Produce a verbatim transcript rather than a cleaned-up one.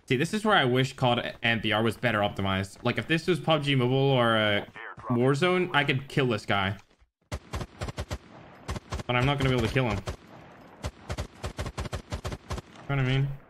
See, this is where I wish C O D and V R was better optimized. Like, if this was P U B G Mobile or uh, Warzone, I could kill this guy. But I'm not going to be able to kill him. You know what I mean?